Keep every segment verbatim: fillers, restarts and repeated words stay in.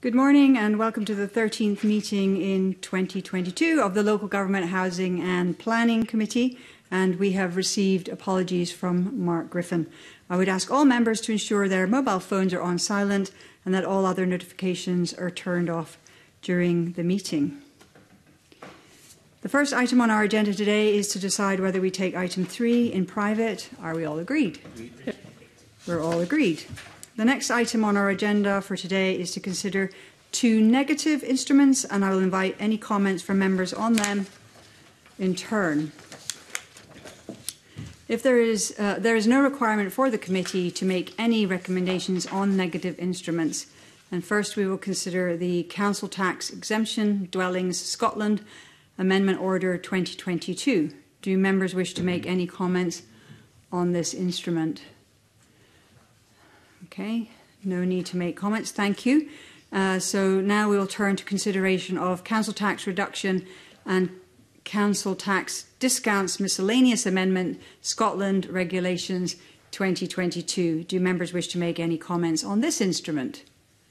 Good morning and welcome to the thirteenth meeting in twenty twenty-two of the Local Government Housing and Planning Committee, and we have received apologies from Mark Griffin. I would ask all members to ensure their mobile phones are on silent and that all other notifications are turned off during the meeting. The first item on our agenda today is to decide whether we take item three in private. Are we all agreed? Agreed. We're all agreed. The next item on our agenda for today is to consider two negative instruments, and I will invite any comments from members on them in turn. If there is, uh, there is no requirement for the committee to make any recommendations on negative instruments. And first we will consider the Council Tax Exemption Dwellings Scotland Amendment Order twenty twenty-two. Do members wish to make any comments on this instrument? Okay, no need to make comments, thank you. Uh, so now we will turn to consideration of Council Tax Reduction and Council Tax Discounts Miscellaneous Amendment Scotland Regulations twenty twenty-two. Do members wish to make any comments on this instrument?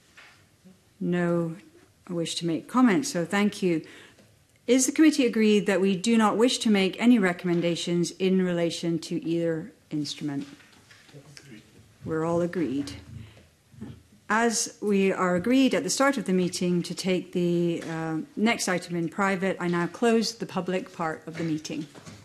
No wish to make comments, so thank you. Is the committee agreed that we do not wish to make any recommendations in relation to either instrument? We're all agreed. As we are agreed at the start of the meeting to take the uh, next item in private, I now close the public part of the meeting.